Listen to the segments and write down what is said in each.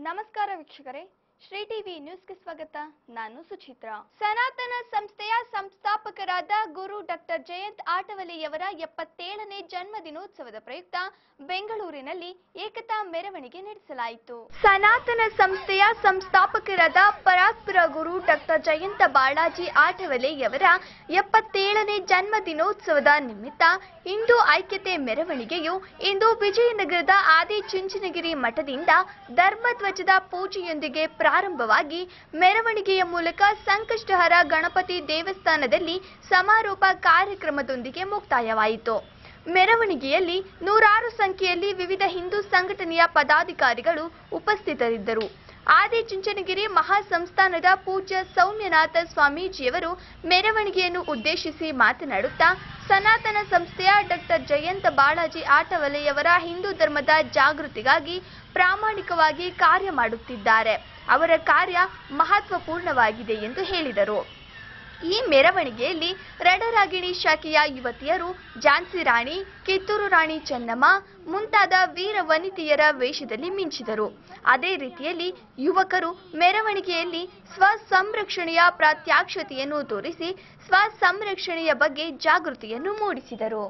ನಮಸ್ಕಾರ ವೀಕ್ಷಕರೇ, ಶ್ರೀ ಟಿವಿ ನ್ಯೂಸ್ಗೆ ಸ್ವಾಗತ. ನಾನು ಸುಚಿತ್ರಾ. ಸನಾತನ ಸಂಸ್ಥೆಯ ಸಂಸ್ಥಾಪಕರಾದ ಗುರು ಡಾಕ್ಟರ್ ಜಯಂತ್ ಆಟವಲೆಯವರ 77ನೇ ಜನ್ಮದಿನೋತ್ಸವದ ಪ್ರಯುಕ್ತ ಬೆಂಗಳೂರಿನಲ್ಲಿ ಏಕತಾ ಮೆರವಣಿಗೆ ನಡೆಸಲಾಯಿತು. ಸನಾತನ ಸಂಸ್ಥೆಯ ಸಂಸ್ಥಾಪಕರಾದ ಪರಾತ್ಪರ ಗುರು ಡಾಕ್ಟರ್ ಜಯಂತ ಬಾಳಾಜಿ ಆಟವಲೆಯವರ 77ನೇ ಜನ್ಮದಿನೋತ್ಸವದ ನಿಮಿತ್ತ ಹಿಂದೂ ಐಕ್ಯತೆ ಮೆರವಣಿಗೆಯು ಇಂದು ವಿಜಯನಗರದ ಆದಿಚುಂಚನಗಿರಿ ಮಠದಿಂದ ಧರ್ಮಧ್ವಜದ ಪೂಜೆಯೊಂದಿಗೆ ಪ್ರಾರಂಭವಾಗಿ ಮೆರವಣಿಗೆಯ ಮೂಲಕ ಸಂಕಷ್ಟಹರ ಗಣಪತಿ ದೇವಸ್ಥಾನದಲ್ಲಿ ಸಮಾರೋಪ ಕಾರ್ಯಕ್ರಮದೊಂದಿಗೆ ಮುಕ್ತಾಯವಾಯಿತು. ಮೆರವಣಿಗೆಯಲ್ಲಿ ನೂರಾರು ಸಂಖ್ಯೆಯಲ್ಲಿ ವಿವಿಧ ಹಿಂದೂ ಸಂಘಟನೆಯ ಪದಾಧಿಕಾರಿಗಳು ಉಪಸ್ಥಿತರಿದ್ದರು. ಆದಿಚುಂಚನಗಿರಿ ಮಹಾಸಂಸ್ಥಾನದ ಪೂಜ್ಯ ಸೌಮ್ಯನಾಥ ಸ್ವಾಮೀಜಿಯವರು ಮೆರವಣಿಗೆಯನ್ನು ಉದ್ದೇಶಿಸಿ ಮಾತನಾಡುತ್ತಾ, ಸನಾತನ ಸಂಸ್ಥೆಯ ಡಾಕ್ಟರ್ ಜಯಂತ ಬಾಳಾಜಿ ಆಟವಲೆಯವರ ಹಿಂದೂ ಧರ್ಮದ ಜಾಗೃತಿಗಾಗಿ ಪ್ರಾಮಾಣಿಕವಾಗಿ ಕಾರ್ಯ ಮಾಡುತ್ತಿದ್ದಾರೆ. ಅವರ ಕಾರ್ಯ ಮಹತ್ವಪೂರ್ಣವಾಗಿದೆ ಎಂದು ಹೇಳಿದರು. ಈ ಮೆರವಣಿಗೆಯಲ್ಲಿ ರಡರಾಗಿಣಿ ಶಾಖೆಯ ಯುವತಿಯರು ಝಾನ್ಸಿ ರಾಣಿ, ಕಿತ್ತೂರು ರಾಣಿ ಚೆನ್ನಮ್ಮ ಮುಂತಾದ ವೀರ ವನಿತೆಯರ ವೇಷದಲ್ಲಿ ಮಿಂಚಿದರು. ಅದೇ ರೀತಿಯಲ್ಲಿ ಯುವಕರು ಮೆರವಣಿಗೆಯಲ್ಲಿ ಸ್ವಸಂರಕ್ಷಣೆಯ ಪ್ರಾತ್ಯಕ್ಷತೆಯನ್ನು ತೋರಿಸಿ ಸ್ವಸಂರಕ್ಷಣೆಯ ಬಗ್ಗೆ ಜಾಗೃತಿಯನ್ನು ಮೂಡಿಸಿದರು.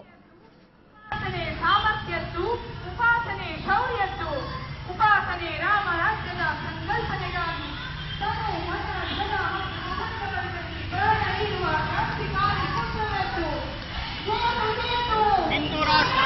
ಉಪಾಸನೆ ರಾಮರಾಜ್ಯದ ಸಂಕಲ್ಪನೆಗಾಗಿ ಹಿಂದೂ ರಾಷ್ಟ್ರ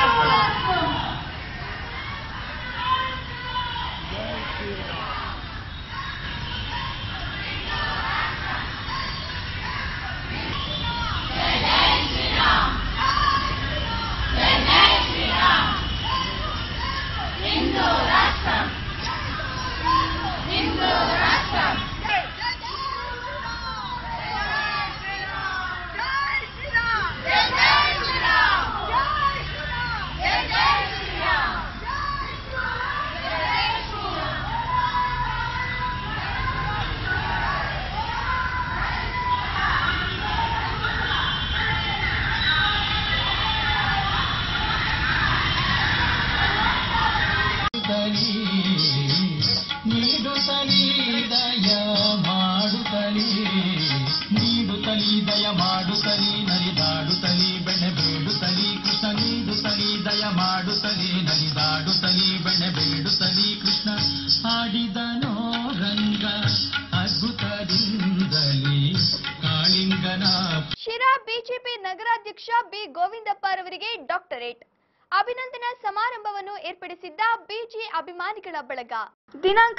ಶಿರಾ ಬಿಜೆಪಿ ನಗರಾಧ್ಯಕ್ಷ ಬಿ ಗೋವಿಂದಪ್ಪರವರಿಗೆ ಡಾಕ್ಟರೇಟ್ ಅಭಿನಂದನಾ ಸಮಾರಂಭವನ್ನು ಏರ್ಪಡಿಸಿದ್ದ ಬಿಜೆ ಅಭಿಮಾನಿಗಳ ಬಳಗ ದಿನಾಂಕ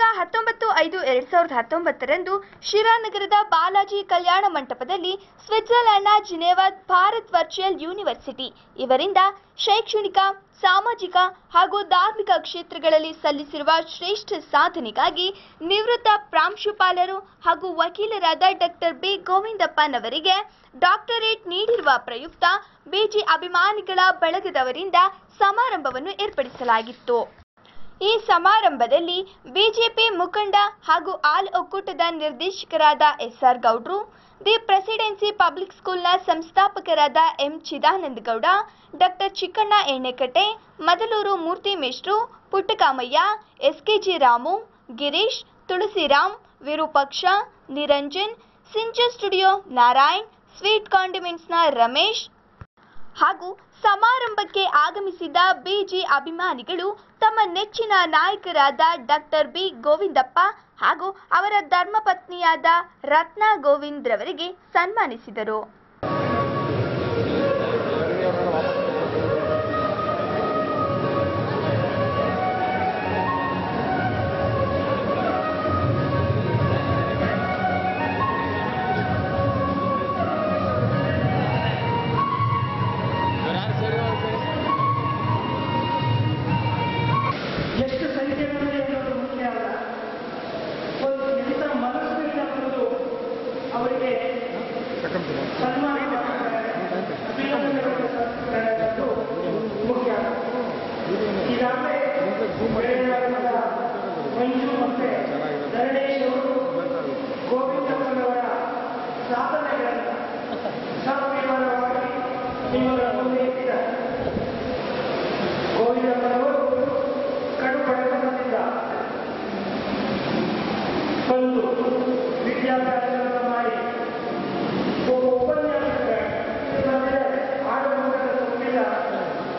19/5/2019 ಶಿರಾ ನಗರದ ಬಾಲಾಜಿ ಕಲ್ಯಾಣ ಮಂಟಪದಲ್ಲಿ ಸ್ವಿಟ್ಜರ್ಲೆಂಡ್ನ ಜಿನೆವಾ ಭಾರತ್ ವರ್ಚುವಲ್ ಯೂನಿವರ್ಸಿಟಿ ಇವರಿಂದ ಶೈಕ್ಷಣಿಕ, ಸಾಮಾಜಿಕ ಹಾಗೂ ಧಾರ್ಮಿಕ ಕ್ಷೇತ್ರಗಳಲ್ಲಿ ಸಲ್ಲಿಸಿರುವ ಶ್ರೇಷ್ಠ ಸಾಧನೆಗಾಗಿ ನಿವೃತ್ತ ಪ್ರಾಂಶುಪಾಲರು ಹಾಗೂ ವಕೀಲರಾದ ಡಾಕ್ಟರ್ ಬಿ ಗೋವಿಂದಪ್ಪನವರಿಗೆ ಡಾಕ್ಟರೇಟ್ ನೀಡಿರುವ ಪ್ರಯುಕ್ತ ಬಿಜೆ ಅಭಿಮಾನಿಗಳ ಬಳಗದವರಿಂದ ಸಮಾರಂಭವನ್ನು ಏರ್ಪಡಿಸಲಾಗಿತ್ತು. ಈ ಸಮಾರಂಭದಲ್ಲಿ ಬಿಜೆಪಿ ಮುಖಂಡ ಹಾಗೂ ಆಲ್ ಒಕ್ಕೂಟದ ನಿರ್ದೇಶಕರಾದ ಎಸ್ಆರ್ ಗೌಡ್ರು, ದಿ ಪ್ರೆಸಿಡೆನ್ಸಿ ಪಬ್ಲಿಕ್ ಸ್ಕೂಲ್ನ ಸಂಸ್ಥಾಪಕರಾದ ಎಂ ಚಿದಾನಂದ ಗೌಡ, ಡಾಕ್ಟರ್ ಚಿಕ್ಕಣ್ಣ ಎಣ್ಣೆಕಟ್ಟೆ, ಮದಲೂರು ಮೂರ್ತಿ ಮೇಷ್ಟ್ರು, ಪುಟ್ಟಕಾಮಯ್ಯ, ಎಸ್ಕೆಜಿ ರಾಮು, ಗಿರೀಶ್, ತುಳಸಿರಾಮ್, ವಿರೂಪಾಕ್ಷ, ನಿರಂಜನ್, ಸಿಂಚರ್ ಸ್ಟುಡಿಯೋ ನಾರಾಯಣ್, ಸ್ವೀಟ್ ಕಾಂಡಿಮೆಂಟ್ಸ್ನ ರಮೇಶ್ ಹಾಗೂ ಸಮಾರಂಭಕ್ಕೆ ಆಗಮಿಸಿದ ಬಿಜೆ ಅಭಿಮಾನಿಗಳು ತಮ್ಮ ನೆಚ್ಚಿನ ನಾಯಕರಾದ ಡಾಕ್ಟರ್ ಬಿ ಗೋವಿಂದಪ್ಪ ಹಾಗೂ ಅವರ ಧರ್ಮಪತ್ನಿಯಾದ ರತ್ನಾ ಗೋವಿಂದ್ ರವರಿಗೆ ಸನ್ಮಾನಿಸಿದರು.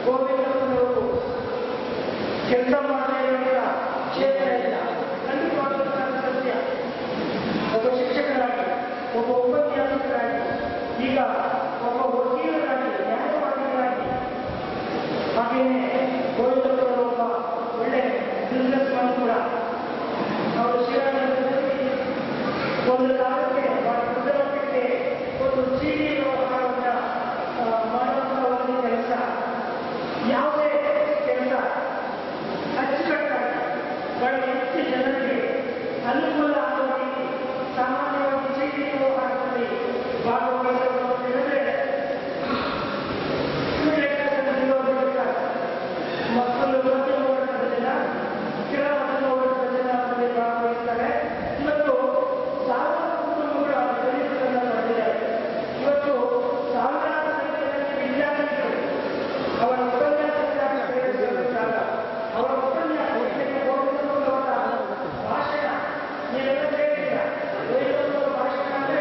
ಗೋವಿಂದಪ್ಪನವರು ಕೆಲಸ ಮಾಡದೇ ಇರುವಂಥ ಕ್ಷೇತ್ರ ಇಲ್ಲ. ಖಂಡಿತವಾದಂತಹ ಸತ್ಯ. ಒಬ್ಬ ಶಿಕ್ಷಕರಾಗಿ, ಒಬ್ಬ ಉಪನ್ಯಾಸಕರಾಗಿ, ಈಗ ಒಬ್ಬ ವಕೀಲರಾಗಿ, ನ್ಯಾಯವಾದಿಗಳಾಗಿ, ಹಾಗೆಯೇ ಗೋವಿಂದಪ್ಪನವರು ಒಬ್ಬ ಒಳ್ಳೆ ಬಿಸ್ನೆಸ್ ಮ್ಯಾನ್ ಕೂಡ. ಅವರು ಶ್ರೀರಂಗದಲ್ಲಿ ಒಂದು ಕಾಲಕ್ಕೆ ಉದ್ಯೋಗಕ್ಕೆ ಒಂದು ಚೀಟಿ ವ್ಯವಹಾರವನ್ನು ಮಾಡುವಂಥ ಒಂದು ಕೆಲಸ, ಯಾವುದೇ ಕೆಲಸ ಅಚ್ಚುಕಟ್ಟಾಗಿ ಬಹಳ ಹೆಚ್ಚು ಜನರಿಗೆ ಅನುಕೂಲ ಆಗುವ ರೀತಿ ಸಾಮಾನ್ಯವಾಗಿ ಚೀಟಿ ವ್ಯವಹಾರದಲ್ಲಿ ಭಾಗವಹಿಸಲು ಹೇಳಿದ್ರೆ ಮಕ್ಕಳು ಮಧ್ಯಮ ವರ್ಗದ ಜನ, ಕೆಳ ಮಧ್ಯಮ ವರ್ಗದ ಜನ ಅದರಲ್ಲಿ ಭಾಗವಹಿಸ್ತಾರೆ. ಇವತ್ತು ಸಾವಿರಾರು ಕುಟುಂಬಗಳು ಆ ದಲಿತರನ್ನು ಪಡೆದಿದ್ದಾರೆ. ಇವತ್ತು ಸಾವಿರಾರು ಸಂಖ್ಯೆಯಲ್ಲಿ ವಿದ್ಯಾರ್ಥಿಗಳು ಅವರ ಉಪನ್ಯಾಸಕ್ಕಾಗಿ ಪ್ರೇರಿಸಿದಾಗ ಅವರ ಉಪನ್ಯಾಸಕ್ಕೆ ಗೋವಿಂದಪ್ಪನವರ ಭಾಷಣ ನೀವೆಲ್ಲ ಕೇಳಿದ್ದೀರ. ಗೋವಿಂದಪ್ಪನವರ ಭಾಷಣ ಅಂದರೆ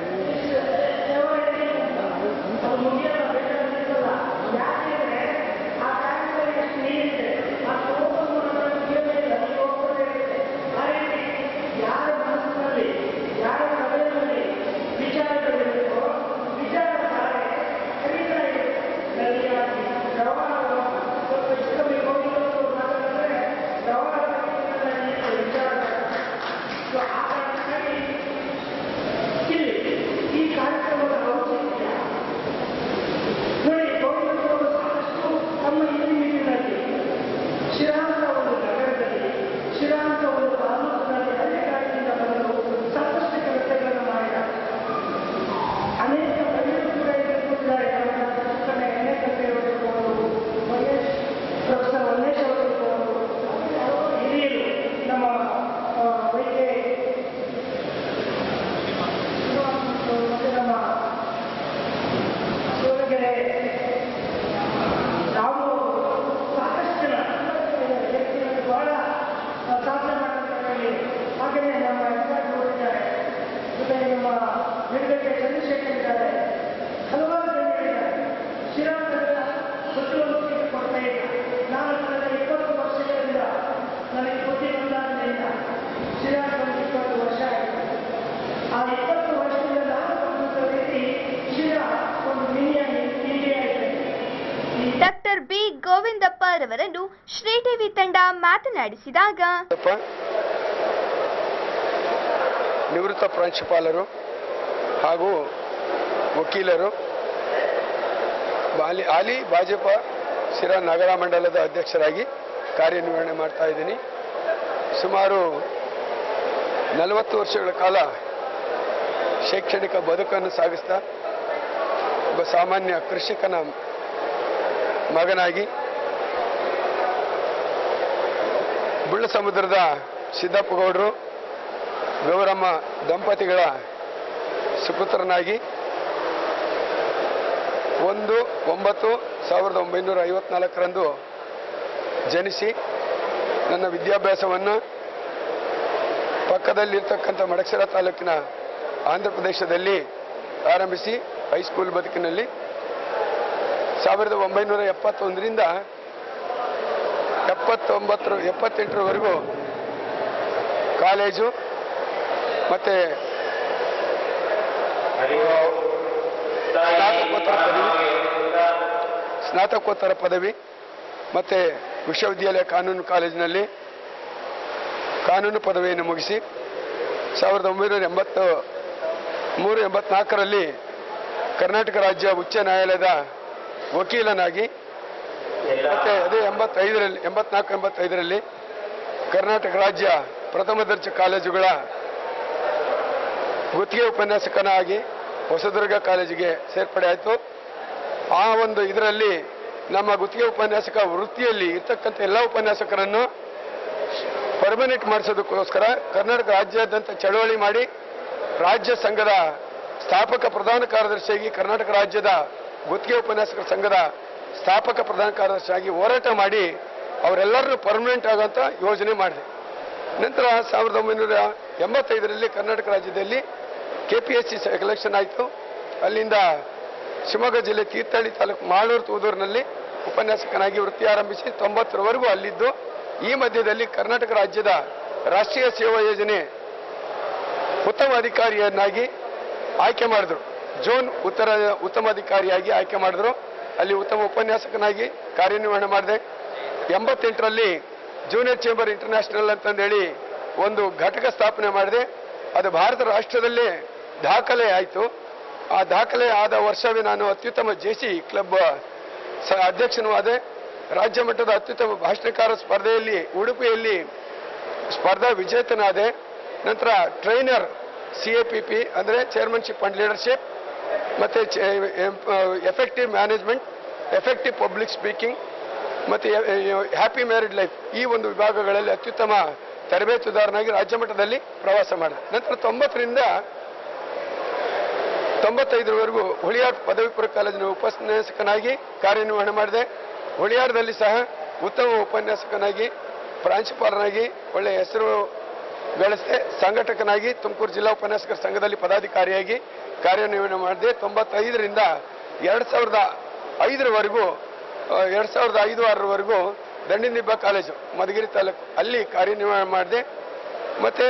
ಅದು ಮುಗಿಯಲ್ಲ, ಬೇಕಾಗಿಲ್ಲ. ಯಾಕೆಂದರೆ ಆ ಕಾರ್ಯದಲ್ಲಿ ಎಷ್ಟು ನೀರಿದೆ, ಆ ಕೋಪವನ್ನು ಮುಗಿಯಬೇಕಿಲ್ಲ, ಈ ಕೋಪವೇ ಇರುತ್ತೆ. ಆ ರೀತಿ ಯಾರ ಮನಸ್ಸಿನಲ್ಲಿ, ಯಾರ ಹೃದಯದಲ್ಲಿ ವಿಚಾರಗಳಿರುತ್ತೋ ವಿಚಾರಧಾರೆ ಕಲಿತಾ ಇದೆ. ನದಿಯಾಗಿ ಪ್ರವಾಹಗಳು ಸ್ವಲ್ಪ ಇಷ್ಟಮಿ ಗೋವಿಂದಪ್ಪನವರು ಮಾತಾಡಿದ್ರೆ ಪ್ರವಾಹ ವಿಚಾರಧಾರೆ. ಆ ಕಾರಣಕ್ಕಾಗಿ ಇಲ್ಲಿ ಈ ಕಾರ್ಯಕ್ರಮದ ಔಚಿತ್ಯ ನೋಡಿ. ಗೋವಿಂದಪ್ಪನವರು ಸಾಕಷ್ಟು ತಮ್ಮ ಇತಿಮಿತಿನಲ್ಲಿ ಶಿರಾಂತ ಒಂದು ನಗರದಲ್ಲಿ, ಶಿರಾಂತ ಒಂದು ತಾಲೂಕಿನಲ್ಲಿ ಹಳ್ಳಿಗಾಡಿನಿಂದ ಬಂದು ಸಾಕಷ್ಟು ಕೆಲಸಗಳನ್ನು ಮಾಡಿದ್ದಾರೆ. ಅನೇಕ ಕವಿಗಳು ಕೂಡ ಇರುತ್ತಿದ್ದಾರೆ. ಅನೇಕ ಕವಿಗಳು ಮಹೇಶ್, ಪ್ರೊಫೆಸರ್ ಮಹೇಶ್ ಅವರು ಹಿರಿಯರು, ನಮ್ಮ ವೈದ್ಯ ಮತ್ತೆ ನಮ್ಮ ಸೋಲಗೆರೆ ನಾವು ಸಾಕಷ್ಟು ಜನ ವ್ಯಕ್ತಿಗಳು ಬಹಳ ಸಾಧನೆ ಮಾಡಿದ್ದಾರೆ. ಹಾಗೆಯೇ ನಮ್ಮ ಇದ್ದಾರೆ, ಜೊತೆ ನಮ್ಮ ನಿರ್ದೇಶಕ ಚಂದ್ರಶೇಖರ್ ಇದ್ದಾರೆ, ಹಲವಾರು ಜನರಿದ್ದಾರೆ. ಶಿರಾಂತದ ಸುತ್ತುವರಿಕೆ ಕೊಡ್ತಾ ಇಲ್ಲ. ನಾನು ಕಳೆದ 20 ವರ್ಷಗಳಿಂದ ನನಗೆ ಬುದ್ಧಿ ಬಂದಾಗಿನಿಂದ ಶಿರಾಂತ 20 ವರ್ಷ ಆಯಿತು. ಆ 20 ವರ್ಷದಿಂದ ನಾನು ಬಂದಂಥ ರೀತಿ ಶಿರಾ ಒಂದು ಮಿನಿಯಾಗಿ ಇಂಡಿಯಾ ಇದೆ. ಡಾಕ್ಟರ್ ಬಿ ಗೋವಿಂದಪ್ಪ ರವರನ್ನು ಶ್ರೀ ಟಿವಿ ತಂಡ ಮಾತನಾಡಿಸಿದಾಗ ನಿವೃತ್ತ ಪ್ರಾಂಶುಪಾಲರು ಹಾಗೂ ವಕೀಲರು, ಹಾಲಿ ಭಾಜಪ ಶಿರಾ ನಗರ ಮಂಡಲದ ಅಧ್ಯಕ್ಷರಾಗಿ ಕಾರ್ಯನಿರ್ವಹಣೆ ಮಾಡ್ತಾ ಇದ್ದೀನಿ. ಸುಮಾರು 40 ವರ್ಷಗಳ ಕಾಲ ಶೈಕ್ಷಣಿಕ ಬದುಕನ್ನು ಸಾಗಿಸ್ತಾ ಒಬ್ಬ ಸಾಮಾನ್ಯ ಕೃಷಿಕನ ಮಗನಾಗಿ ಬುಳ್ಳ ಸಮುದ್ರದ ಸಿದ್ದಪ್ಪಗೌಡರು ಗೌರಮ್ಮ ದಂಪತಿಗಳ ಸುಪುತ್ರನಾಗಿ 1/9/1954 ಜನಿಸಿ ನನ್ನ ವಿದ್ಯಾಭ್ಯಾಸವನ್ನು ಪಕ್ಕದಲ್ಲಿರ್ತಕ್ಕಂಥ ಮಡಕ್ಸರ ತಾಲೂಕಿನ ಆಂಧ್ರ ಪ್ರದೇಶದಲ್ಲಿ ಆರಂಭಿಸಿ ಹೈಸ್ಕೂಲ್ ಬದುಕಿನಲ್ಲಿ 1971ರಿಂದ 78ರವರೆಗೂ ಕಾಲೇಜು ಮತ್ತು ಸ್ನಾತಕೋತ್ತರ ಪದವಿ ಮತ್ತು ವಿಶ್ವವಿದ್ಯಾಲಯ ಕಾನೂನು ಕಾಲೇಜಿನಲ್ಲಿ ಕಾನೂನು ಪದವಿಯನ್ನು ಮುಗಿಸಿ 1983-84ರಲ್ಲಿ ಕರ್ನಾಟಕ ರಾಜ್ಯ ಉಚ್ಚ ನ್ಯಾಯಾಲಯದ ವಕೀಲನಾಗಿ, ಮತ್ತು ಅದೇ 84-85ರಲ್ಲಿ ಕರ್ನಾಟಕ ರಾಜ್ಯ ಪ್ರಥಮ ದರ್ಜೆ ಕಾಲೇಜುಗಳ ಗುತ್ತಿಗೆ ಉಪನ್ಯಾಸಕನಾಗಿ ಹೊಸದುರ್ಗ ಕಾಲೇಜಿಗೆ ಸೇರ್ಪಡೆ ಆಯಿತು. ಆ ಒಂದು ಇದರಲ್ಲಿ ನಮ್ಮ ಗುತ್ತಿಗೆ ಉಪನ್ಯಾಸಕ ವೃತ್ತಿಯಲ್ಲಿ ಇರ್ತಕ್ಕಂಥ ಎಲ್ಲ ಉಪನ್ಯಾಸಕರನ್ನು ಪರ್ಮನೆಂಟ್ ಮಾಡಿಸೋದಕ್ಕೋಸ್ಕರ ಕರ್ನಾಟಕ ರಾಜ್ಯಾದ್ಯಂತ ಚಳವಳಿ ಮಾಡಿ ರಾಜ್ಯ ಸಂಘದ ಸ್ಥಾಪಕ ಪ್ರಧಾನ ಕಾರ್ಯದರ್ಶಿಯಾಗಿ, ಕರ್ನಾಟಕ ರಾಜ್ಯದ ಗುತ್ತಿಗೆ ಉಪನ್ಯಾಸಕರ ಸಂಘದ ಸ್ಥಾಪಕ ಪ್ರಧಾನ ಕಾರ್ಯದರ್ಶಿಯಾಗಿ ಹೋರಾಟ ಮಾಡಿ ಅವರೆಲ್ಲರೂ ಪರ್ಮನೆಂಟ್ ಆಗುವಂಥ ಯೋಜನೆ ಮಾಡಿದೆ. ನಂತರ 1985ರಲ್ಲಿ ಕರ್ನಾಟಕ ರಾಜ್ಯದಲ್ಲಿ KPSC ಎಲೆಕ್ಷನ್ ಆಯಿತು. ಅಲ್ಲಿಂದ ಶಿವಮೊಗ್ಗ ಜಿಲ್ಲೆ ತೀರ್ಥಹಳ್ಳಿ ತಾಲೂಕು ಮಾಳೂರು ತೂದೂರಿನಲ್ಲಿ ಉಪನ್ಯಾಸಕನಾಗಿ ವೃತ್ತಿ ಆರಂಭಿಸಿ 90ರವರೆಗೂ ಅಲ್ಲಿದ್ದು, ಈ ಮಧ್ಯದಲ್ಲಿ ಕರ್ನಾಟಕ ರಾಜ್ಯದ ರಾಷ್ಟ್ರೀಯ ಸೇವಾ ಯೋಜನೆ ಉತ್ತಮ ಅಧಿಕಾರಿಯನ್ನಾಗಿ ಆಯ್ಕೆ ಮಾಡಿದ್ರು. ಝೋನ್ ಉತ್ತಮ ಅಧಿಕಾರಿಯಾಗಿ ಆಯ್ಕೆ ಮಾಡಿದ್ರು. ಅಲ್ಲಿ ಉತ್ತಮ ಉಪನ್ಯಾಸಕನಾಗಿ ಕಾರ್ಯನಿರ್ವಹಣೆ ಮಾಡಿದೆ. 88ರಲ್ಲಿ ಜೂನಿಯರ್ ಚೇಂಬರ್ ಇಂಟರ್ನ್ಯಾಷನಲ್ ಅಂತಂದೇಳಿ ಒಂದು ಘಟಕ ಸ್ಥಾಪನೆ ಮಾಡಿದೆ. ಅದು ಭಾರತ ರಾಷ್ಟ್ರದಲ್ಲೇ ದಾಖಲೆ ಆಯಿತು. ಆ ದಾಖಲೆ ಆದ ವರ್ಷವೇ ನಾನು ಅತ್ಯುತ್ತಮ ಜೆಸಿ ಕ್ಲಬ್ ಅಧ್ಯಕ್ಷನೂ ಆದೆ. ರಾಜ್ಯ ಮಟ್ಟದ ಅತ್ಯುತ್ತಮ ಭಾಷಣಕಾರ ಸ್ಪರ್ಧೆಯಲ್ಲಿ ಉಡುಪಿಯಲ್ಲಿ ಸ್ಪರ್ಧಾ ವಿಜೇತನಾದೆ. ನಂತರ ಟ್ರೈನರ್ CAPP ಅಂದರೆ ಚೇರ್ಮನ್ಶಿಪ್ ಅಂಡ್ ಲೀಡರ್ಶಿಪ್, ಮತ್ತು effective management, effective public speaking ಮತ್ತು ಹ್ಯಾಪಿ ಮ್ಯಾರಿಡ್ ಲೈಫ್, ಈ ಒಂದು ವಿಭಾಗಗಳಲ್ಲಿ ಅತ್ಯುತ್ತಮ ತರಬೇತುದಾರನಾಗಿ ರಾಜ್ಯ ಮಟ್ಟದಲ್ಲಿ ಪ್ರವಾಸ ಮಾಡಿದೆ. ನಂತರ 90ರಿಂದ 95ರವರೆಗೂ ಹುಳಿಯಾರ್ ಪದವಿ ಪೂರ್ವ ಕಾಲೇಜಿನ ಉಪನ್ಯಾಸಕನಾಗಿ ಕಾರ್ಯನಿರ್ವಹಣೆ ಮಾಡಿದೆ. ಹುಳಿಯಾರದಲ್ಲಿ ಸಹ ಉತ್ತಮ ಉಪನ್ಯಾಸಕನಾಗಿ, ಪ್ರಾಂಶುಪಾಲನಾಗಿ ಒಳ್ಳೆಯ ಹೆಸರು ಗಳಿಸಿದೆ. ಸಂಘಟಕನಾಗಿ ತುಮಕೂರು ಜಿಲ್ಲಾ ಉಪನ್ಯಾಸಕರ ಸಂಘದಲ್ಲಿ ಪದಾಧಿಕಾರಿಯಾಗಿ ಕಾರ್ಯನಿರ್ವಹಣೆ ಮಾಡಿದೆ. 95ರಿಂದ 2005ರವರೆಗೂ 2005-6ರವರೆಗೂ ದಂಡಿನಿಬ್ಬ ಕಾಲೇಜು ಮಧುಗಿರಿ ತಾಲೂಕು ಅಲ್ಲಿ ಕಾರ್ಯನಿರ್ವಹಣೆ ಮಾಡಿದೆ. ಮತ್ತು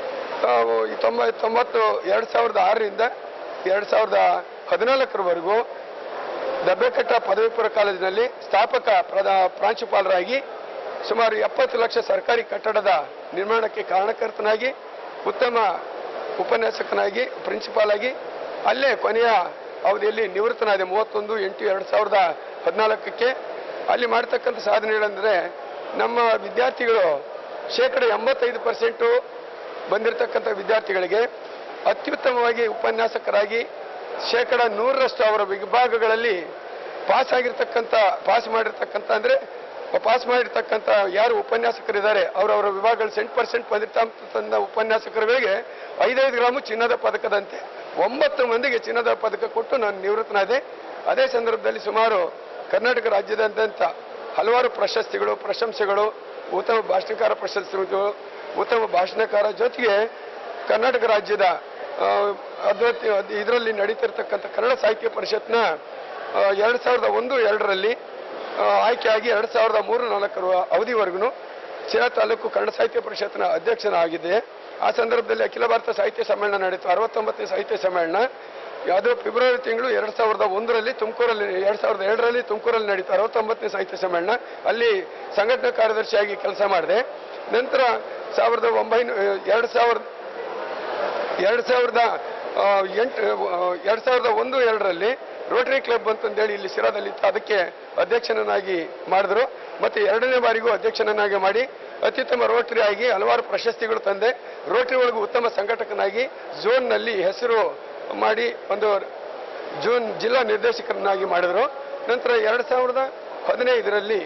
2006ರಿಂದ 2014ರವರೆಗೂ ದಬ್ಬೆಕಟ್ಟ ಪದವಿ ಪೂರ್ವ ಕಾಲೇಜಿನಲ್ಲಿ ಸ್ಥಾಪಕ ಪ್ರಾಂಶುಪಾಲರಾಗಿ ಸುಮಾರು 70 ಲಕ್ಷ ಸರ್ಕಾರಿ ಕಟ್ಟಡದ ನಿರ್ಮಾಣಕ್ಕೆ ಕಾರಣಕರ್ತನಾಗಿ, ಉತ್ತಮ ಉಪನ್ಯಾಸಕನಾಗಿ, ಪ್ರಿನ್ಸಿಪಾಲ್ ಆಗಿ ಅಲ್ಲೇ ಕೊನೆಯ ಅವಧಿಯಲ್ಲಿ ನಿವೃತ್ತನಾದೆ 31/8/2014ಕ್ಕೆ. ಅಲ್ಲಿ ಮಾಡ್ತಕ್ಕಂಥ ಸಾಧನೆಗಳಂದರೆ ನಮ್ಮ ವಿದ್ಯಾರ್ಥಿಗಳು 85% ಬಂದಿರತಕ್ಕಂಥ ವಿದ್ಯಾರ್ಥಿಗಳಿಗೆ ಅತ್ಯುತ್ತಮವಾಗಿ ಉಪನ್ಯಾಸಕರಾಗಿ 100% ಅವರ ವಿಭಾಗಗಳಲ್ಲಿ ಪಾಸ್ ಮಾಡಿರ್ತಕ್ಕಂಥ ಯಾರು ಉಪನ್ಯಾಸಕರಿದ್ದಾರೆ ಅವರವರ ವಿಭಾಗಗಳು 100% ಬಂದಿರ್ತಕ್ಕಂಥ ಉಪನ್ಯಾಸಕರುಗಳಿಗೆ 5 ಗ್ರಾಮು ಚಿನ್ನದ ಪದಕದಂತೆ 9 ಮಂದಿಗೆ ಚಿನ್ನದ ಪದಕ ಕೊಟ್ಟು ನಾನು ನಿವೃತ್ತನಾದೆ. ಅದೇ ಸಂದರ್ಭದಲ್ಲಿ ಸುಮಾರು ಕರ್ನಾಟಕ ರಾಜ್ಯದಾದ್ಯಂತ ಹಲವಾರು ಪ್ರಶಸ್ತಿಗಳು, ಪ್ರಶಂಸೆಗಳು, ಉತ್ತಮ ಭಾಷಣಕಾರ ಪ್ರಶಸ್ತಿಗಳು, ಉತ್ತಮ ಭಾಷಣಕಾರ ಜೊತೆಗೆ ಕರ್ನಾಟಕ ರಾಜ್ಯದ ಇದರಲ್ಲಿ ನಡೀತಿರ್ತಕ್ಕಂಥ ಕನ್ನಡ ಸಾಹಿತ್ಯ ಪರಿಷತ್ನ 2001-2ರಲ್ಲಿ ಆಯ್ಕೆಯಾಗಿ 2003-4 ಅವಧಿವರೆಗೂ ಶಿರಾ ತಾಲೂಕು ಕನ್ನಡ ಸಾಹಿತ್ಯ ಪರಿಷತ್ನ ಅಧ್ಯಕ್ಷನಾಗಿದ್ದೆ. ಆ ಸಂದರ್ಭದಲ್ಲಿ ಅಖಿಲ ಭಾರತ ಸಾಹಿತ್ಯ ಸಮ್ಮೇಳನ ನಡೆಯಿತು, 69ನೇ ಸಾಹಿತ್ಯ ಸಮ್ಮೇಳನ. ಅದು ಫೆಬ್ರವರಿ ತಿಂಗಳು 2001ರಲ್ಲಿ ತುಮಕೂರಲ್ಲಿ, 2002ರಲ್ಲಿ ತುಮಕೂರಲ್ಲಿ ನಡೀತು 69ನೇ ಸಾಹಿತ್ಯ ಸಮ್ಮೇಳನ. ಅಲ್ಲಿ ಸಂಘಟನಾ ಕಾರ್ಯದರ್ಶಿಯಾಗಿ ಕೆಲಸ ಮಾಡಿದೆ. ನಂತರ 2001-2ರಲ್ಲಿ ರೋಟರಿ ಕ್ಲಬ್ ಅಂತಂದೇಳಿ ಇಲ್ಲಿ ಶಿರಾದಲ್ಲಿತ್ತು, ಅದಕ್ಕೆ ಅಧ್ಯಕ್ಷನನ್ನಾಗಿ ಮಾಡಿದ್ರು. ಮತ್ತು 2ನೇ ಬಾರಿಗೂ ಅಧ್ಯಕ್ಷನನ್ನಾಗಿ ಮಾಡಿ ಅತ್ಯುತ್ತಮ ರೋಟರಿ ಆಗಿ ಹಲವಾರು ಪ್ರಶಸ್ತಿಗಳು ತಂದೆ. ರೋಟರಿ ಒಳಗೂ ಉತ್ತಮ ಸಂಘಟಕನಾಗಿ ಝೋನ್ನಲ್ಲಿ ಹೆಸರು ಮಾಡಿ ಒಂದು ಜಿಲ್ಲಾ ನಿರ್ದೇಶಕರನ್ನಾಗಿ ಮಾಡಿದರು. ನಂತರ 2015ರಲ್ಲಿ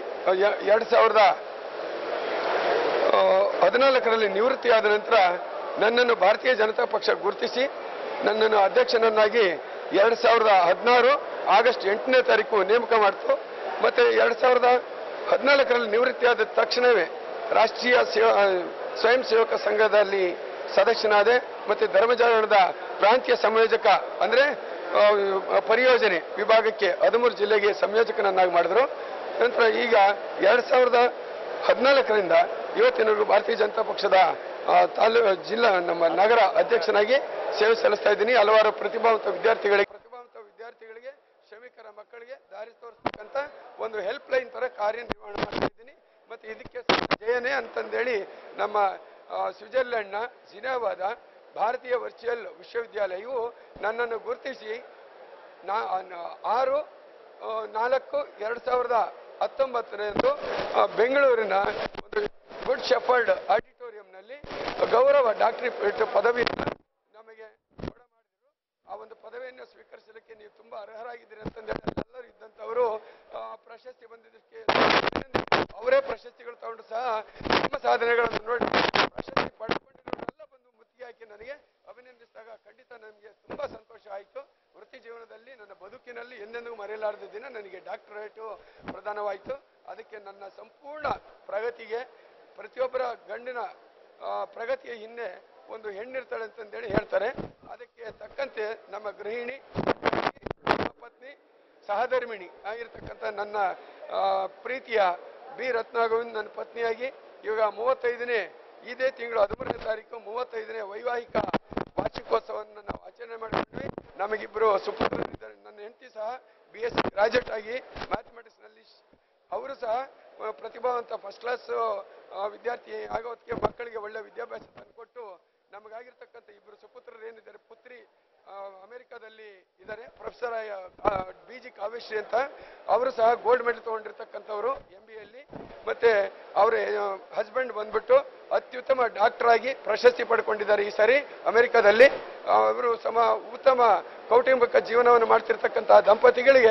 2014ರಲ್ಲಿ ನಿವೃತ್ತಿಯಾದ ನಂತರ ನನ್ನನ್ನು ಭಾರತೀಯ ಜನತಾ ಪಕ್ಷ ಗುರುತಿಸಿ ನನ್ನನ್ನು ಅಧ್ಯಕ್ಷನನ್ನಾಗಿ 2016 ಆಗಸ್ಟ್ 8ನೇ ತಾರೀಕು ನೇಮಕ ಮಾಡಿತು. ಮತ್ತು 2014ರಲ್ಲಿ ನಿವೃತ್ತಿಯಾದ ತಕ್ಷಣವೇ ರಾಷ್ಟ್ರೀಯ ಸ್ವಯಂ ಸೇವಕ ಸಂಘದಲ್ಲಿ ಸದಸ್ಯನಾದೆ. ಮತ್ತು ಧರ್ಮಜಾಗರಣದ ಪ್ರಾಂತೀಯ ಸಂಯೋಜಕ ಅಂದರೆ ಪರಿಯೋಜನೆ ವಿಭಾಗಕ್ಕೆ 13 ಜಿಲ್ಲೆಗೆ ಸಂಯೋಜಕನನ್ನಾಗಿ ಮಾಡಿದರು. ನಂತರ ಈಗ 2014ರಿಂದ ಇವತ್ತಿನವರೆಗೂ ಭಾರತೀಯ ಜನತಾ ಪಕ್ಷದ ಜಿಲ್ಲಾ ನಮ್ಮ ನಗರ ಅಧ್ಯಕ್ಷನಾಗಿ ಸೇವೆ ಸಲ್ಲಿಸ್ತಾ ಇದ್ದೀನಿ. ಹಲವಾರು ಪ್ರತಿಭಾವಂತ ವಿದ್ಯಾರ್ಥಿಗಳಿಗೆ ಶ್ರಮಿಕರ ಮಕ್ಕಳಿಗೆ ದಾರಿ ತೋರಿಸ್ತಕ್ಕಂಥ ಒಂದು ಹೆಲ್ಪ್ ಲೈನ್ ತರ ಕಾರ್ಯನಿರ್ವಹಣೆ ಮಾಡ್ತಾ ಇದ್ದೀನಿ. ಮತ್ತು ಇದಕ್ಕೆ ಜಯನೆ ಅಂತಂದೇಳಿ ನಮ್ಮ ಸ್ವಿಟ್ಜರ್ಲೆಂಡ್ನ ಜಿನೆವಾದ ಭಾರತೀಯ ವರ್ಚುವಲ್ ವಿಶ್ವವಿದ್ಯಾಲಯವು ನನ್ನನ್ನು ಗುರುತಿಸಿ 6/4/2019 ಬೆಂಗಳೂರಿನ ಒಂದು ಗುಡ್ ಶೆಫರ್ಡ್ ಆಡಿಟೋರಿಯಂನಲ್ಲಿ ಗೌರವ ಡಾಕ್ಟರೇಟ್ ಪದವಿಯನ್ನು ನಮಗೆ ಕೊಡ ಮಾಡಿದರು. ಆ ಒಂದು ಪದವಿಯನ್ನು ಸ್ವೀಕರಿಸಲಿಕ್ಕೆ ನೀವು ತುಂಬಾ ಅರ್ಹರಾಗಿದ್ದೀರಿ ಅಂತಂದೇಳಿ ಎಲ್ಲರೂ ಇದ್ದಂಥವರು ಪ್ರಶಸ್ತಿ ಬಂದಿದ್ದಕ್ಕೆ ಅವರೇ ಪ್ರಶಸ್ತಿಗಳು ತಗೊಂಡು ಸಹ ನಿಮ್ಮ ಸಾಧನೆಗಳನ್ನು ನೋಡಿ ಪ್ರಶಸ್ತಿ ಪಡ್ಕೊಂಡಿರೋರೆಲ್ಲ ಬಂದು ಮುತ್ತಿಗೆ ಹಾಕಿ ನನಗೆ ಅಭಿನಂದಿಸಿದಾಗ ಖಂಡಿತ ನನಗೆ ತುಂಬಾ ಸಂತೋಷ ಆಯಿತು. ವೃತ್ತಿ ಜೀವನದಲ್ಲಿ ನನ್ನ ಬದುಕಿನಲ್ಲಿ ಎಂದೆಂದಿಗೂ ಮರೆಯಲಾರದ ದಿನ ನನಗೆ ಡಾಕ್ಟರೇಟು ಪ್ರದಾನವಾಯಿತು. ಅದಕ್ಕೆ ನನ್ನ ಸಂಪೂರ್ಣ ಪ್ರಗತಿಗೆ ಪ್ರತಿಯೊಬ್ಬರ ಗಂಡಿನ ಪ್ರಗತಿಯ ಹಿಂದೆ ಒಂದು ಹೆಣ್ಣಿರ್ತಾಳೆ ಅಂತಂದೇಳಿ ಹೇಳ್ತಾರೆ. ಅದಕ್ಕೆ ತಕ್ಕಂತೆ ನಮ್ಮ ಗೃಹಿಣಿ, ಪತ್ನಿ, ಸಹಧರ್ಮಿಣಿ ಆಗಿರ್ತಕ್ಕಂಥ ನನ್ನ ಪ್ರೀತಿಯ ಬಿ ರತ್ನಾಗೋವಿಂದ್ ನನ್ನ ಪತ್ನಿಯಾಗಿ ಇವಾಗ 35ನೇ ಇದೇ ತಿಂಗಳು 13ನೇ ತಾರೀಕು 35ನೇ ವೈವಾಹಿಕ ವಾರ್ಷಿಕೋತ್ಸವವನ್ನು ನಾವು ಆಚರಣೆ ಮಾಡಿಕೊಂಡ್ವಿ. ನಮಗಿಬ್ಬರು ಸುಪುತ್ರರಿದ್ದಾರೆ. ನನ್ನ ಹೆಂಡತಿ ಸಹ BSc ಗ್ರಾಜುಯೇಟ್ ಆಗಿ ಮ್ಯಾಥಮೆಟಿಕ್ಸ್ನಲ್ಲಿ, ಅವರು ಸಹ ಪ್ರತಿಭಾವಂತ ಫಸ್ಟ್ ಕ್ಲಾಸ್ ವಿದ್ಯಾರ್ಥಿ ಆಗೋದಕ್ಕೆ ಮಕ್ಕಳಿಗೆ ಒಳ್ಳೆ ವಿದ್ಯಾಭ್ಯಾಸ ತಂದುಕೊಟ್ಟು ನಮಗಾಗಿರ್ತಕ್ಕಂಥ ಇಬ್ಬರು ಸುಪುತ್ರರು ಏನಿದ್ದಾರೆ, ಪುತ್ರಿ ಅಮೆರಿಕಾದಲ್ಲಿ ಇದ್ದಾರೆ, ಪ್ರೊಫೆಸರ್ BG ಕಾವ್ಯಶ್ರೀ ಅಂತ, ಅವರು ಸಹ ಗೋಲ್ಡ್ ಮೆಡಲ್ ತಗೊಂಡಿರ್ತಕ್ಕಂಥವ್ರು MBA ಅಲ್ಲಿ. ಮತ್ತೆ ಅವರ ಹಸ್ಬೆಂಡ್ ಬಂದ್ಬಿಟ್ಟು ಅತ್ಯುತ್ತಮ ಡಾಕ್ಟರ್ ಆಗಿ ಪ್ರಶಸ್ತಿ ಪಡ್ಕೊಂಡಿದ್ದಾರೆ ಈ ಸಾರಿ ಅಮೆರಿಕಾದಲ್ಲಿ. ಅವರು ಉತ್ತಮ ಕೌಟುಂಬಿಕ ಜೀವನವನ್ನು ಮಾಡ್ತಿರ್ತಕ್ಕಂತಹ ದಂಪತಿಗಳಿಗೆ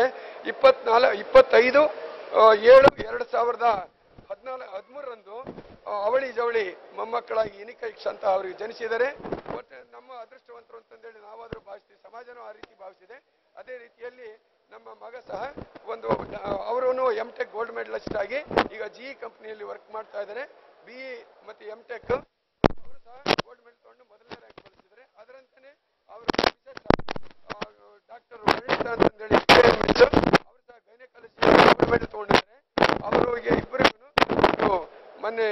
25/7/2013 ಅವಳಿ ಜವಳಿ ಮೊಮ್ಮಕ್ಕಳಾಗಿ ಇನಿಕೈಕ್ಷ ಅಂತ ಅವರಿಗೆ ಜನಿಸಿದ್ದಾರೆ. ಒಟ್ಟು ನಮ್ಮ ಅದೃಷ್ಟವಂತರು ಅಂತಂದೇಳಿ ನಾವಾದರೂ ಭಾವಿಸ್ತೀವಿ, ಸಮಾಜನೂ ಆ ರೀತಿ ಭಾವಿಸಿದೆ. ಅದೇ ರೀತಿಯಲ್ಲಿ ನಮ್ಮ ಮಗ ಸಹ ಅವರು MTech ಗೋಲ್ಡ್ ಮೆಡಲಿಸ್ಟ್ ಆಗಿ ಈಗ GE ಕಂಪನಿಯಲ್ಲಿ ವರ್ಕ್ ಮಾಡ್ತಾ ಇದ್ದಾರೆ. BE ಮತ್ತು MTech ಅವರು ಸಹ ಗೋಲ್ಡ್ ಮೆಡಲ್ ತಗೊಂಡು ಮೊದಲನೇ ರ್ಯಾಂಕ್ ಗಳಿಸಿದ್ದಾರೆ. ಅದರಂತೆ ಅವರು ಡಾಕ್ಟರ್ ವರ್ಣಿತ ಅಂತಂದೇಳಿ ಅವರು ಸಹ ಗೈನಕಾಲಜಿ ಗೋಲ್ಡ್ ಮೆಡಲ್ ತಗೊಂಡಿದ್ದಾರೆ. ಅವರಿಗೆ ಇಬ್ಬರಿಗೂ ಮೊನ್ನೆ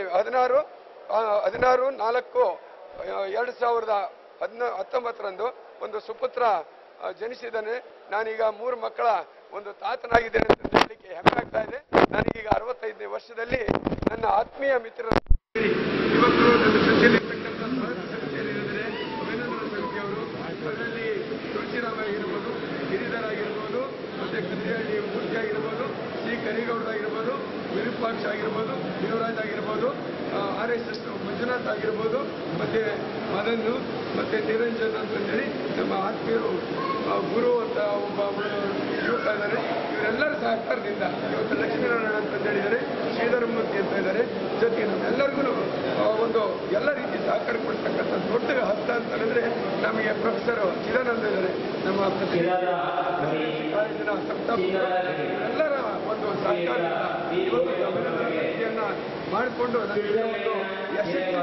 16/4/2019 ಒಂದು ಸುಪುತ್ರ ಜನಿಸಿದ್ದಾನೆ. ನಾನೀಗ 3 ಮಕ್ಕಳ ಒಂದು ತಾತನಾಗಿದ್ದೇನೆ ಅಂತ ಹೇಳಲಿಕ್ಕೆ ಹೆಮ್ಮೆ ಆಗ್ತಾ ಇದೆ. ನನಗೀಗ 65ನೇ ವರ್ಷದಲ್ಲಿ ನನ್ನ ಆತ್ಮೀಯ ಮಿತ್ರರು ಇವತ್ತು ನನ್ನ ಜೊತೆಯಲ್ಲಿರ್ತಕ್ಕಂಥ ಸಮಿತಿಯಲ್ಲಿದ್ದಾರೆ. ವೇಣುಧರ ಸಮಿತಿ ಅವರು, ಅದರಲ್ಲಿ ತುಳಸಿರಾಮ ಆಗಿರ್ಬೋದು, ಗಿರಿಧರ ಆಗಿರ್ಬೋದು, ಮತ್ತೆ ಕದ್ರಿಹಳ್ಳಿ ಮೂರ್ತಿ ಆಗಿರ್ಬೋದು, C ಕರಿಗೌಡ ಆಗಿರ್ಬೋದು, ವಿರೂಪಾಕ್ಷ ಆಗಿರ್ಬೋದು, ದೇವರಾಜ್ ಆಗಿರ್ಬೋದು, RSS ಮಂಜುನಾಥ್ ಆಗಿರ್ಬೋದು, ಮತ್ತೆ ಮದನ್ನು, ಮತ್ತೆ ನಿರಂಜನ್ ಅಂತಂದೇಳಿ ನಮ್ಮ ಆತ್ಮೀಯರು ಗುರು ಅಂತ ಒಬ್ಬ ಯುವಕ ಇದ್ದಾರೆ. ಇವರೆಲ್ಲರ ಸಹಕಾರದಿಂದ ಇವತ್ತು ಲಕ್ಷ್ಮೀನಾರಾಯಣ ಅಂತ ಹೇಳಿದ್ದಾರೆ, ಶ್ರೀಧರಮೂರ್ತಿ ಅಂತ ಇದ್ದಾರೆ. ಜೊತೆಗೆ ನಮ್ಮೆಲ್ಲರಿಗೂ ಎಲ್ಲ ರೀತಿ ಸಹಕಾರ ಕೊಡ್ತಕ್ಕಂಥ ದೊಡ್ಡ ಹಸ್ತ ಅಂತ ಹೇಳಿದ್ರೆ ನಮಗೆ ಪ್ರೊಫೆಸರ್ ಚಿದಾನಂದ ಇದ್ದಾರೆ, ನಮ್ಮ ಕಾಲೇಜಿನ ಎಲ್ಲರ ಒಂದು ಸಹಕಾರದಿಂದ ಇವತ್ತು ಅಭಿವೃದ್ಧಿಯನ್ನ ಮಾಡಿಕೊಂಡು ಯಶಸ್ವಿ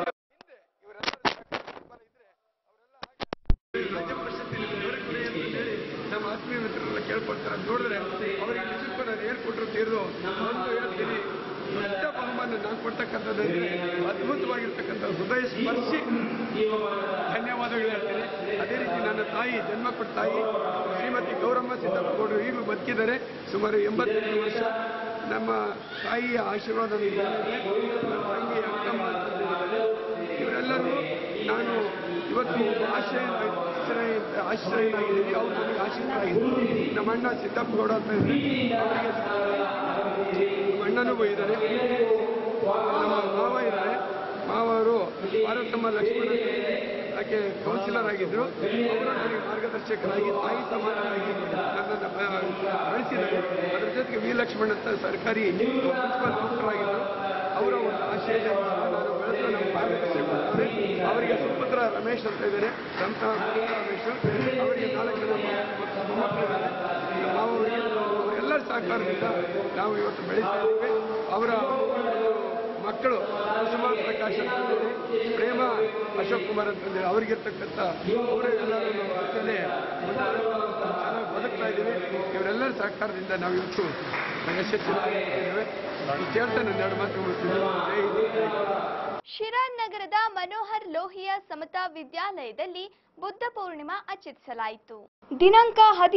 ನಮ್ಮ ಆತ್ಮೀಯ ಮಿತ್ರರೆಲ್ಲ ಕೇಳ್ಕೊಳ್ತಾರೆ. ನೋಡಿದ್ರೆ ಅವರಿಗೆ ನಿಜಕ್ಕೂ ನಾನು ಹೇಳ್ಕೊಟ್ರು ತೀರ್ದು ಒಂದು ಹೇಳ್ತೀನಿ, ದೊಡ್ಡ ಬಹುಮಾನ ನಾನು ಕೊಡ್ತಕ್ಕಂಥದ್ದಂದ್ರೆ ಅದ್ಭುತವಾಗಿರ್ತಕ್ಕಂಥ ಹೃದಯ ಸ್ಪರ್ಶಿ ಧನ್ಯವಾದಗಳು ಹೇಳ್ತೀನಿ. ಅದೇ ರೀತಿ ನನ್ನ ತಾಯಿ, ಜನ್ಮ ಕೊಟ್ಟ ತಾಯಿ ಶ್ರೀಮತಿ ಗೌರಮ್ಮ ಸಿದ್ದಪ್ಪಗೌಡರು ಈಗಲೂ ಬದುಕಿದ್ದಾರೆ, ಸುಮಾರು 85 ವರ್ಷ. ನಮ್ಮ ತಾಯಿಯ ಆಶೀರ್ವಾದ ತಂಗಿ ಅಕ್ಕಮ್ಮ ಇವರೆಲ್ಲರೂ ನಾನು ಇವತ್ತು ಆಶ್ರಯನಾಗಿದ್ದೀನಿ. ಅವರು ನನಗೆ ಆಶೀರ್ವಾದ. ನಮ್ಮ ಅಣ್ಣ ಸಿದ್ದಪ್ಪಗೌಡ ಅಂತ ಇದ್ದಾರೆ, ಅವರಿಗೆ ನಮ್ಮ ಅಣ್ಣನೂ ಇದ್ದಾರೆ. ನಮ್ಮ ಮಾವ ಇದ್ದಾರೆ, ಮಾವರು ಪಾರ್ವತಮ್ಮ ಲಕ್ಷ್ಮಣ ಆಕೆ ಕೌನ್ಸಿಲರ್ ಆಗಿದ್ರು. ಅವರು ನನಗೆ ಮಾರ್ಗದರ್ಶಕರಾಗಿ ತಾಯಿ ಸಮಾನರಾಗಿ ನನ್ನನ್ನು ಬೆಳೆಸಿದ್ದಾರೆ. ಅದರ ಜೊತೆಗೆ ವಿ ಲಕ್ಷ್ಮಣ್ ಅಂತ ಸರ್ಕಾರಿ ಪ್ರಿನ್ಸಿಪಲ್ ಡಾಕ್ಟರಾಗಿದ್ದರು. ಅವರ ಒಂದು ಆಶಯದಲ್ಲಿ ನಾನು ಬೆಳೆದು ನಮ್ಮ ಮಾರ್ಗದರ್ಶಕರಾಗ್ತಾರೆ. ಅವರಿಗೆ ಸುಪುತ್ರ ರಮೇಶ್ ಅಂತ ಇದ್ದಾರೆ, ಸಂತ ರಮೇಶ್. ಅವರಿಗೆ 4 ಜನ ಮೊಮ್ಮಕ್ಕಳಿದ್ದಾರೆ. ಅವರಿಗೆ ಅವರೆಲ್ಲರ ಸಹಕಾರದಿಂದ ನಾವು ಇವತ್ತು ಬೆಳೀತಾ ಇದ್ದೀವಿ. ಅವರ ಮಕ್ಕಳು ಕುಸುಮ ಪ್ರಕಾಶ್ ಅಂತಂದೇಳಿ, ಪ್ರೇಮ ಅಶೋಕ್ ಕುಮಾರ್ ಅಂತಂದೇಳಿ ಅವರಿಗಿರ್ತಕ್ಕಂಥ ಅವರು ಎಲ್ಲರೂ ಜೊತೆಲೆ ಚೆನ್ನಾಗಿ ಬದುಕ್ತಾ ಇದ್ದೀವಿ. ಇವರೆಲ್ಲರ ಸಹಕಾರದಿಂದ ನಾವು ಇವತ್ತು ಯಶಸ್ವಿಯಾಗಿದ್ದೇವೆ. ಕೇಳ್ತಾ ನನ್ನ 2 ಮಾತು ಮುಗಿಸ್ತೀನಿ. ಶಿರಾ ನಗರದ ಮನೋಹರ್ ಲೋಹಿಯಾ ಸಮತಾ ವಿದ್ಯಾಲಯದಲ್ಲಿ ಬುದ್ಧ ಪೂರ್ಣಿಮಾ ಆಚರಿಸಲಾಯಿತು. ದಿನಾಂಕ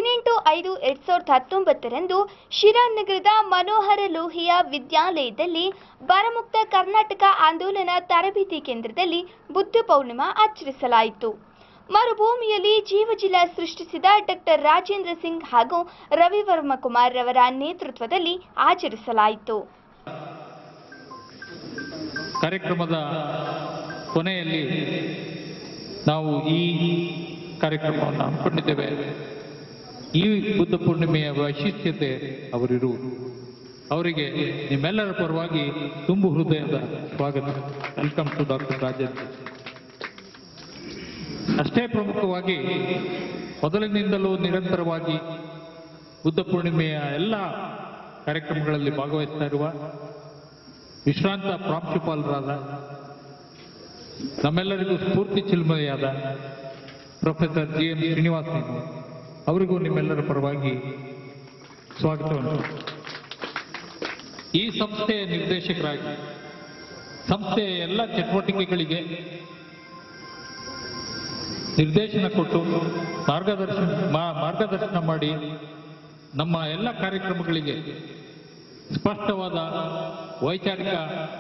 18/5/2019 ಶಿರಾ ನಗರದ ಮನೋಹರ ಲೋಹಿಯಾ ವಿದ್ಯಾಲಯದಲ್ಲಿ ಬರಮುಕ್ತ ಕರ್ನಾಟಕ ಆಂದೋಲನ ತರಬೇತಿ ಕೇಂದ್ರದಲ್ಲಿ ಬುದ್ಧ ಪೂರ್ಣಿಮಾ ಆಚರಿಸಲಾಯಿತು. ಮರುಭೂಮಿಯಲ್ಲಿ ಜೀವಜಲ ಸೃಷ್ಟಿಸಿದ ಡಾಕ್ಟರ್ ರಾಜೇಂದ್ರ ಸಿಂಗ್ ಹಾಗೂ ರವಿವರ್ಮ ಕುಮಾರ್ ರವರ ನೇತೃತ್ವದಲ್ಲಿ ಆಚರಿಸಲಾಯಿತು. ಕಾರ್ಯಕ್ರಮದ ಕೊನೆಯಲ್ಲಿ ನಾವು ಈ ಕಾರ್ಯಕ್ರಮವನ್ನು ಹಮ್ಮಿಕೊಂಡಿದ್ದೇವೆ. ಈ ಬುದ್ಧ ಪೂರ್ಣಿಮೆಯ ವೈಶಿಷ್ಟ್ಯತೆ ಅವರಿರುವುದು. ಅವರಿಗೆ ನಿಮ್ಮೆಲ್ಲರ ಪರವಾಗಿ ತುಂಬು ಹೃದಯದ ಸ್ವಾಗತ. Welcome to doctor Rajendra. ಅಷ್ಟೇ ಪ್ರಮುಖವಾಗಿ ಮೊದಲಿನಿಂದಲೂ ನಿರಂತರವಾಗಿ ಬುದ್ಧ ಪೂರ್ಣಿಮೆಯ ಎಲ್ಲ ಕಾರ್ಯಕ್ರಮಗಳಲ್ಲಿ ಭಾಗವಹಿಸ್ತಾ ಇರುವ ವಿಶ್ರಾಂತ ಪ್ರಾಂಶುಪಾಲರಾದ ನಮ್ಮೆಲ್ಲರಿಗೂ ಸ್ಫೂರ್ತಿ ಚಿಲ್ಮನೆಯಾದ ಪ್ರೊಫೆಸರ್ GM ಶ್ರೀನಿವಾಸನ್ ಅವರಿಗೂ ನಿಮ್ಮೆಲ್ಲರ ಪರವಾಗಿ ಸ್ವಾಗತವನ್ನು. ಈ ಸಂಸ್ಥೆಯ ನಿರ್ದೇಶಕರಾಗಿ ಸಂಸ್ಥೆಯ ಎಲ್ಲ ಚಟುವಟಿಕೆಗಳಿಗೆ ನಿರ್ದೇಶನ ಕೊಟ್ಟು ಮಾರ್ಗದರ್ಶನ ಮಾಡಿ ನಮ್ಮ ಎಲ್ಲ ಕಾರ್ಯಕ್ರಮಗಳಿಗೆ ಸ್ಪಷ್ಟವಾದ ವೈಚಾರಿಕ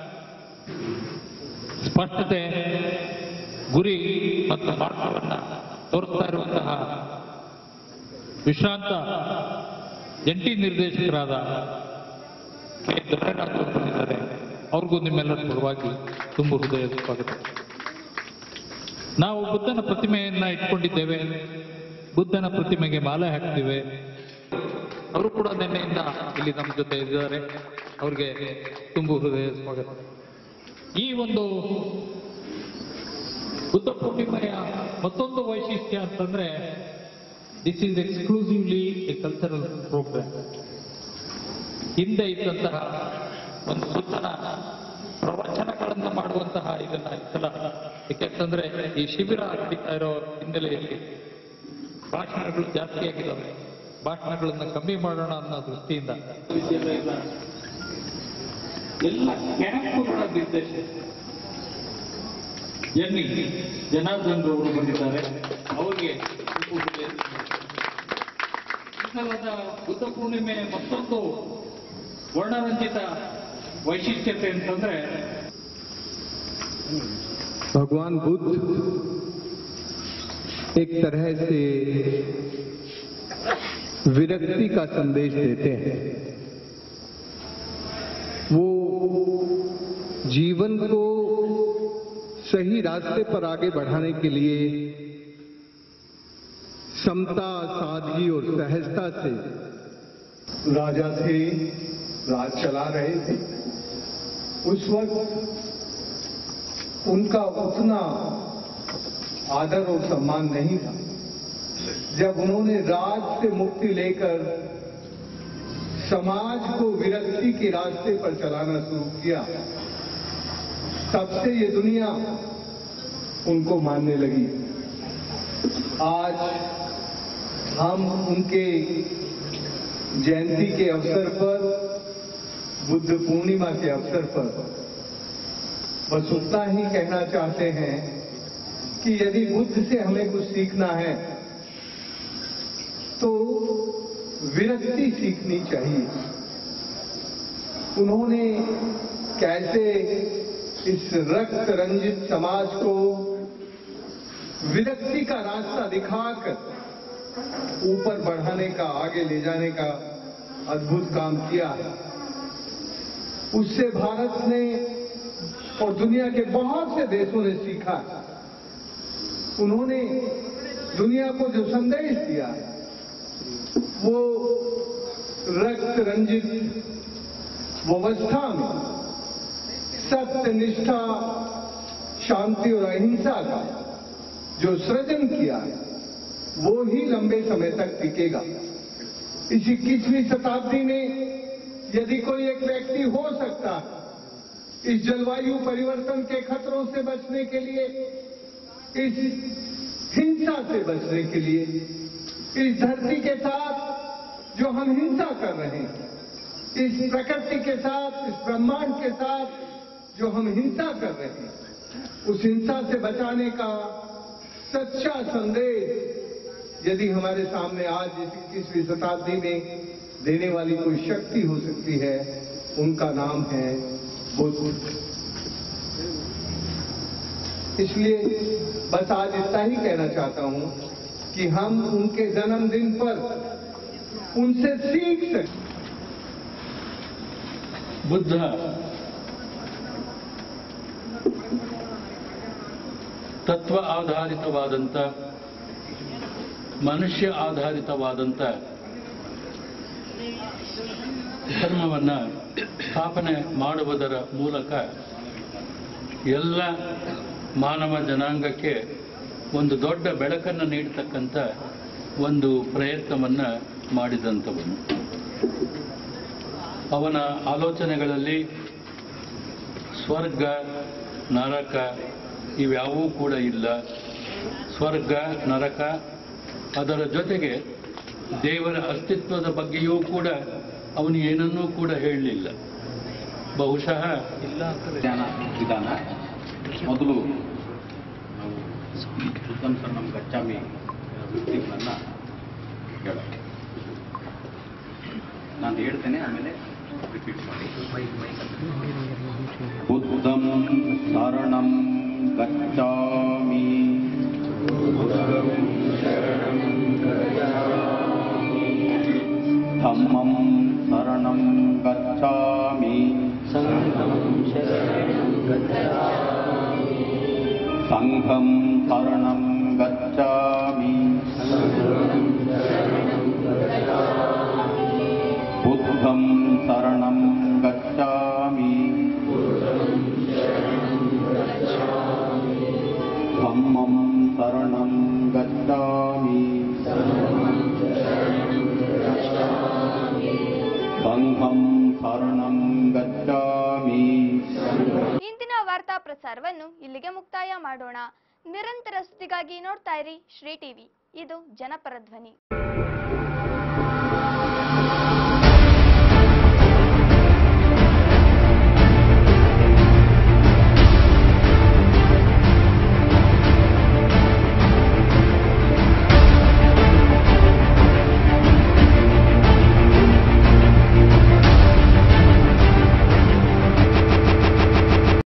ಸ್ಪಷ್ಟತೆ, ಗುರಿ ಮತ್ತು ಮಾರ್ಗವನ್ನು ತೋರಿಸ್ತಾ ಇರುವಂತಹ ವಿಶ್ರಾಂತ ಜಂಟಿ ನಿರ್ದೇಶಕರಾದ ಕೆ ದೊರೆರಾಜ್ ಅವರು ಬಂದಿದ್ದಾರೆ. ಅವ್ರಿಗೂ ನಿಮ್ಮೆಲ್ಲರ ಪರವಾಗಿ ತುಂಬ ಹೃದಯದ ಸ್ವಾಗತ. ನಾವು ಬುದ್ಧನ ಪ್ರತಿಮೆಯನ್ನ ಇಟ್ಕೊಂಡಿದ್ದೇವೆ, ಬುದ್ಧನ ಪ್ರತಿಮೆಗೆ ಮಾಲೆ ಹಾಕ್ತಿವೆ. ಅವರು ಕೂಡ ನಿನ್ನೆಯಿಂದ ಇಲ್ಲಿ ನಮ್ಮ ಜೊತೆ ಇದ್ದಾರೆ. ಅವ್ರಿಗೆ ತುಂಬ ಹೃದಯದ ಸ್ವಾಗತ. ಈ ಒಂದು ಬುದ್ಧ ಪೂರ್ಣಿಮೆಯ ಮತ್ತೊಂದು ವೈಶಿಷ್ಟ್ಯ ಅಂತಂದ್ರೆ, this is exclusively a cultural programme. ಹಿಂದೆ ಇದ್ದಂತಹ ಒಂದು ಬುದ್ಧನ ಪ್ರವಚನಗಳನ್ನು ಮಾಡುವಂತಹ ಇದನ್ನ ಇತ್ತಲ್ಲ, ಯಾಕೆಂತಂದ್ರೆ ಈ ಶಿಬಿರ ನಡೀತಾ ಇರೋ ಹಿನ್ನೆಲೆಯಲ್ಲಿ ಭಾಷಣಗಳು ಜಾಸ್ತಿ ಆಗಿದ್ದಾವೆ. ಭಾಷಣಗಳನ್ನ ಕಮ್ಮಿ ಮಾಡೋಣ ಅನ್ನೋ ದೃಷ್ಟಿಯಿಂದ ವಿದ್ಯಾಲಯದ ಎಲ್ಲ ಕ್ಯಾಂಪುಗಳ ನಿರ್ದೇಶಕ ಜನಾರ್ದನ್ ಅವರು ಬಂದಿದ್ದಾರೆ. ಅವರಿಗೆ ಬುದ್ಧ ಪೂರ್ಣಿಮೆ ಮತ್ತೊಂದು ವರ್ಣರಂಜಿತ ವೈಶಿಷ್ಟ್ಯತೆ ಅಂತಂದ್ರೆ, भगवान बुद्ध एक तरह से विरक्ति का संदेश देते हैं। वो जीवन को सही रास्ते पर आगे बढ़ाने के लिए समता, सादगी और सहजता से राजा थे, राज चला रहे थे। उस वक्त उनका उतना आदर और सम्मान नहीं था। जब उन्होंने राज से मुक्ति लेकर समाज को विरक्ति के रास्ते पर चलाना शुरू किया, तब से ये दुनिया उनको मानने लगी। आज हम उनके जयंती के अवसर पर, बुद्ध पूर्णिमा के अवसर पर बस उतना ही कहना चाहते हैं कि यदि बुद्ध से हमें कुछ सीखना है तो विरक्ति सीखनी चाहिए। उन्होंने कैसे इस रक्त रंजित समाज को विरक्ति का रास्ता दिखाकर ऊपर बढ़ाने का, आगे ले जाने का अद्भुत काम किया है। उससे भारत ने और दुनिया के बहुत से देशों ने सीखा है। उन्होंने दुनिया को जो संदेश दिया है वो रक्त रंजित व्यवस्था में सत्य, निष्ठा, शांति और अहिंसा का जो सृजन किया है वो ही लंबे समय तक टिकेगा। इस 21वीं शताब्दी में यदि कोई एक व्यक्ति हो सकता है इस जलवायु परिवर्तन के खतरों से बचने के लिए, इस हिंसा से बचने के लिए, इस धरती के साथ जो हम हिंसा कर रहे हैं, इस प्रकृति के साथ, इस ब्रह्मांड के साथ जो हम हिंसा कर रहे हैं, उस हिंसा से बचाने का सच्चा संदेश यदि हमारे सामने आज इस 21वीं शताब्दी में देने वाली कोई शक्ति हो सकती है, उनका नाम है बुद्ध। इसलिए बस आज इतना ही कहना चाहता हूं कि हम उनके जन्मदिन पर उनसे सीख सकें। बुद्ध ತತ್ವ ಆಧಾರಿತವಾದಂಥ, ಮನುಷ್ಯ ಆಧಾರಿತವಾದಂಥ ಧರ್ಮವನ್ನು ಸ್ಥಾಪನೆ ಮಾಡುವುದರ ಮೂಲಕ ಎಲ್ಲ ಮಾನವ ಜನಾಂಗಕ್ಕೆ ಒಂದು ದೊಡ್ಡ ಬೆಳಕನ್ನು ನೀಡತಕ್ಕಂಥ ಒಂದು ಪ್ರಯತ್ನವನ್ನು ಮಾಡಿದಂಥವನು. ಅವನ ಆಲೋಚನೆಗಳಲ್ಲಿ ಸ್ವರ್ಗ, ನರಕ ಇವ್ಯಾವೂ ಕೂಡ ಇಲ್ಲ. ಸ್ವರ್ಗ, ನರಕ, ಅದರ ಜೊತೆಗೆ ದೇವರ ಅಸ್ತಿತ್ವದ ಬಗ್ಗೆಯೂ ಕೂಡ ಅವನು ಏನನ್ನೂ ಕೂಡ ಹೇಳಲಿಲ್ಲ. ಬಹುಶಃ ಧ್ಯಾನ ವಿಧಾನ ಮೊದಲು ನಾವು ಬುದ್ಧಂ ಶರಣಂ ಗಚ್ಚಾಮಿ ವೃತ್ತಿಗಳನ್ನು ಹೇಳೋಣ. ನಾನು ಹೇಳ್ತೇನೆ, ಆಮೇಲೆ ರಿಪೀಟ್ ಮಾಡಿ. ಬುದ್ಧಂ ಶರಣಂ ಗಚ್ಚಾಮಿ, ಧಮ್ಮಂ ಶರಣಂ ಗಚ್ಚಾಮಿ, ಸಂಘಂ ಶರಣಂ ಗಚ್ಚಾಮಿ, ಬುದ್ಧಂ ಶರಣಂ ಗಚ್ಚಾಮಿ, ಧಮ್ಮಂ ಶರಣಂ ಗಚ್ಚಾಮಿ, ಸಂಘಂ ಶರಣಂ ಗಚ್ಚಾಮಿ. ಇಂದಿನ ವಾರ್ತಾ ಪ್ರಸಾರವನ್ನು ಇಲ್ಲಿಗೆ ಮುಕ್ತಾಯ ಮಾಡೋಣ. ನಿರಂತರ ಸುದ್ದಿಗಾಗಿ ನೋಡ್ತಾ ಇರಿ ಶ್ರೀ ಟಿವಿ. ಇದು ಜನಪರ ಧ್ವನಿ.